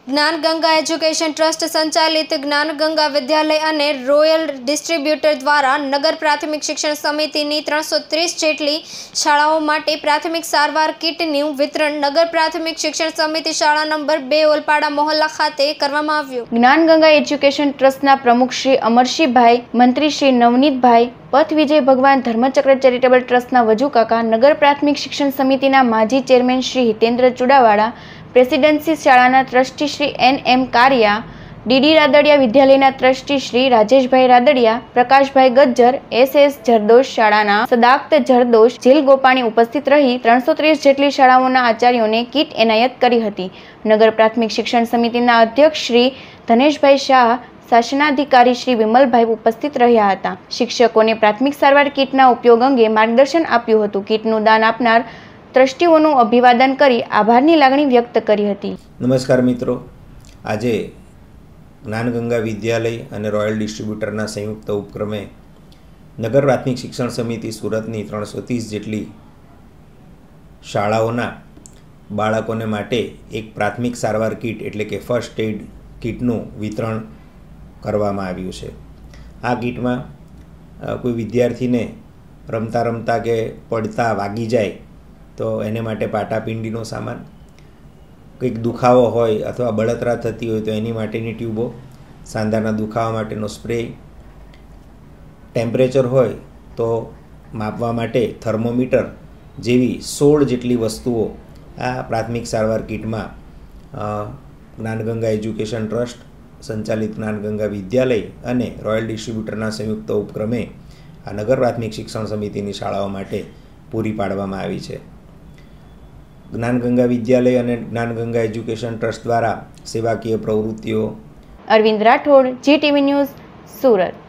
Gyanganga education trust સંચાલિત જ્ઞાનગંગા વિદ્યાલય અને royal distributor દ્વારા નગર પ્રાથમિક શિક્ષણ સમિતિની 330 જેટલી શાળાઓ માટે પ્રાથમિક સારવાર કીટનું વિતરણ નગર પ્રાથમિક શિક્ષણ સમિતિ શાળા નંબર 2 ઓલપાડા મોહલ્લા ખાતે કરવામાં આવ્યું। જ્ઞાનગંગા એજ્યુકેશન ટ્રસ્ટના પ્રમુખ શ્રી અમરશીભાઈ, મંત્રી શ્રી નવનીતભાઈ, પથ વિજય ભગવાન ધર્મચક્ર ચેરિટેબલ ટ્રસ્ટના વજુ કાકા, નગર પ્રાથમિક શિક્ષણ સમિતિના માજી ચેરમેન શ્રી હિતેન્દ્ર ચુડાવાડા, પ્રેસિડેન્સી શાળાના trustee Shri NM Kariya, D D Radadiya વિદ્યાલયના ટ્રસ્ટી શ્રી રાજેશભાઈ રાદડિયા, પ્રકાશભાઈ ગજ્જર, SS જરદોશ શાળાના સદાક્ત જરદોશ, જીલ ગોપાણી ઉપસ્થિત રહી 330 જેટલી શાળાઓના આચાર્યોને કીટ એનાયત કરી હતી। નગર પ્રાથમિક શિક્ષણ સમિતિના અધ્યક્ષ શ્રી ધનેશભાઈ શાહ, શાસનાધિકારી શ્રી વિમલભાઈ ઉપસ્થિત રહ્યા હતા। શિક્ષકોને પ્રાથમિક સારવાર કીટના ઉપયોગ અંગે માર્ગદર્શન આપ્યું હતું। કીટનું દાન આપનાર ટ્રસ્ટીઓનું અભિવાદન કરી આભારની લાગણી વ્યક્ત કરી હતી। નમસ્કાર મિત્રો, આજે જ્ઞાનગંગા વિદ્યાલય અને રોયલ ડિસ્ટ્રીબ્યુટરના સંયુક્ત ઉપક્રમે નગર પ્રાથમિક શિક્ષણ સમિતિ સુરતની 330 જેટલી શાળાઓના બાળકોને માટે એક પ્રાથમિક સારવાર કીટ એટલે કે ફર્સ્ટ એડ કીટનું વિતરણ કરવામાં આવ્યું છે। આ કીટમાં કોઈ વિદ્યાર્થીને રમતા રમતા કે પડતા વાગી જાય તો એને માટે પાટાપિંડીનો સામાન, કંઈક દુખાવો હોય અથવા બળતરા થતી હોય તો એની માટેની ટ્યુબો, સાંધાના દુખાવા માટેનો સ્પ્રે, ટેમ્પરેચર હોય તો માપવા માટે થર્મોમીટર જેવી 16 જેટલી વસ્તુઓ આ પ્રાથમિક સારવાર કીટમાં જ્ઞાનગંગા એજ્યુકેશન ટ્રસ્ટ સંચાલિત જ્ઞાનગંગા વિદ્યાલય અને રોયલ ડિસ્ટ્રીબ્યુટરના સંયુક્ત ઉપક્રમે આ નગર પ્રાથમિક શિક્ષણ સમિતિની શાળાઓ માટે પૂરી પાડવામાં આવી છે। જ્ઞાનગંગા વિદ્યાલય અને જ્ઞાનગંગા એજ્યુકેશન ટ્રસ્ટ દ્વારા સેવાકીય પ્રવૃત્તિઓ। Arvind Rathod, GTV news, Surat.